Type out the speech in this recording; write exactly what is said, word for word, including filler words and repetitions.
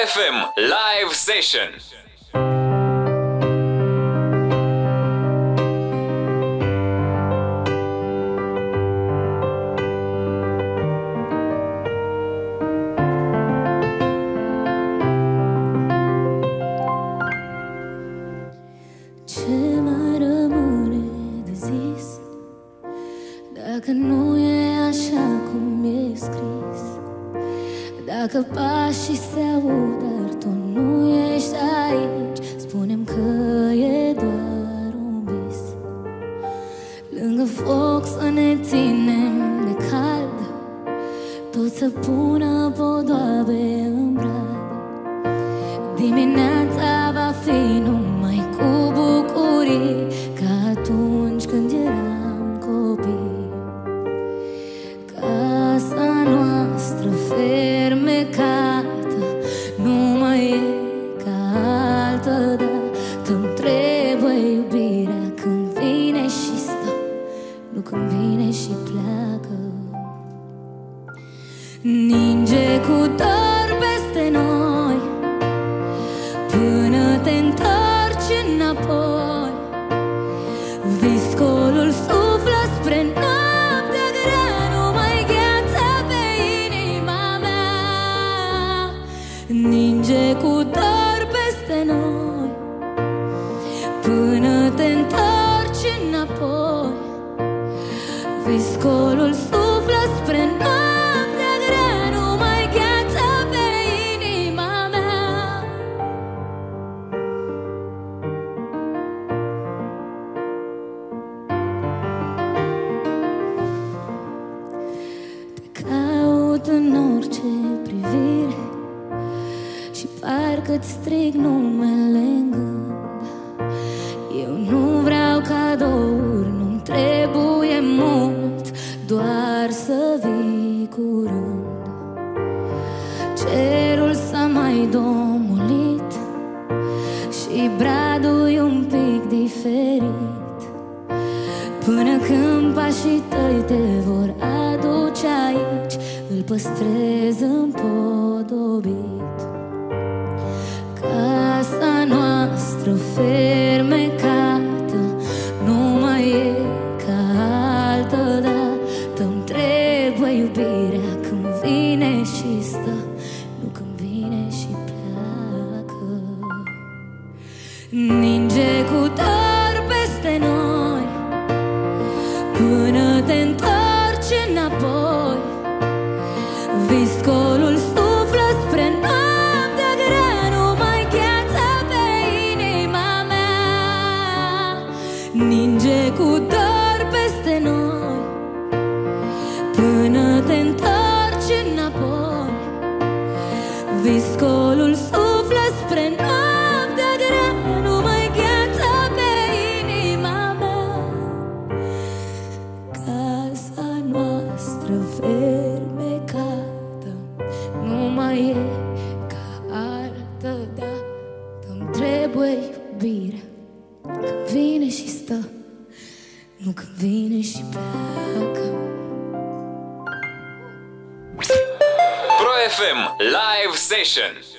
F M Live Session. Ce mai rămâne de zis dacă nu e așa cum e scris? Dacă pașii se aud, dar tu nu ești aici, spune-mi că e doar un vis. Lângă foc să ne ținem de cald, tot să pună podoabe în brad. Dimineața va fi numai cu bucurii, ca atunci când eram copii. Casa noastră fermecată nu mai e ca altădată-mi trebuie iubirea când vine și stă, nu când vine și pleacă. Ninge cu dor peste noi până te întorci înapoi. Viscolul suflă spre noaptea grea, numai gheața pe inima mea. Ninge cu dor peste noi până te întorci înapoi. Viscolul suflă spre noaptea grea, numai gheața pe inima mea. Te caut în orice privire și parcă-ți strig numele în gând. Eu nu vreau cadouri, nu-mi trebuie mult, doar să vii curând. Cerul s-a mai domolit și bradul e un pic diferit, până când pașii tăi te vor aduce aici, îl păstrez împodobit. Casa noastră fermecată nu mai e ca altădată-mi trebuie iubirea când vine și stă, nu când vine și pleacă. Ninge cu dor peste noi până te întorci înapoi. Viscolul suflă spre noaptea grea, numai gheața pe inima mea. Ninge cu dor peste noi până te întorci înapoi. Viscolul suflă spre noaptea grea, numai gheața pe inima mea. Casa noastră fermecată nu mai e ca altădată-mi trebuie iubirea când vine și stă, nu când vine și pleacă. Pro F M Live Session.